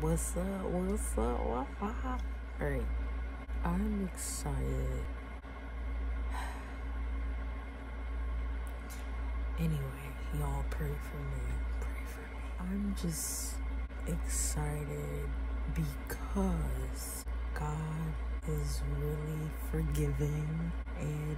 What's up? What's up? What's up? Alright, I'm excited. Anyway, y'all pray for me. Pray for me. I'm just excited because God is really forgiving and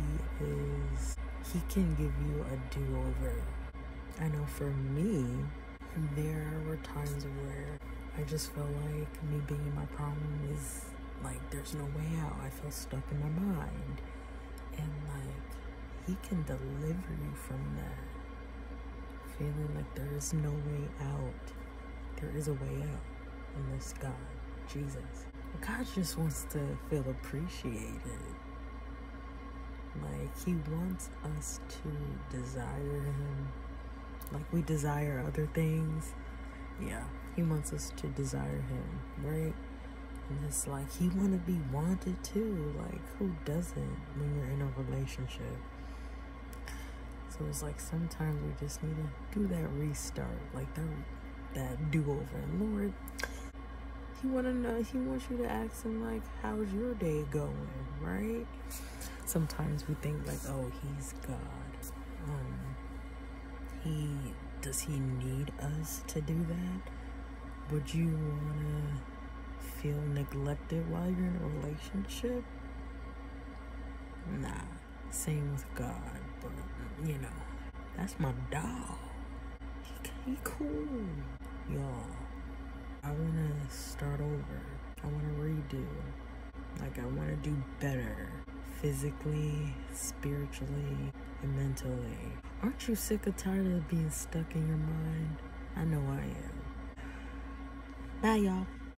He can give you a do-over. I know for me, there were times where I just felt like me being in my problem is like there's no way out. I feel stuck in my mind. And like He can deliver you from that. Feeling like there is no way out. There is a way out in this God, Jesus. God just wants to feel appreciated. Like He wants us to desire Him like we desire other things. Yeah, He wants us to desire Him, right? And it's like He want to be wanted too. Like, who doesn't when you're in a relationship? So it's like sometimes we just need to do that restart, like that do-over. And Lord, He wants you to ask Him, like, how's your day going, right? Sometimes we think like, oh, He's God. Does He need us to do that? Would you want to feel neglected while you're in a relationship? Nah, same with God, but you know, that's my dog. He cool. Y'all, I want to start over. I want to redo. Like, I want to do better. Physically, spiritually, and mentally. Aren't you sick or tired of being stuck in your mind? I know I am. Bye, y'all.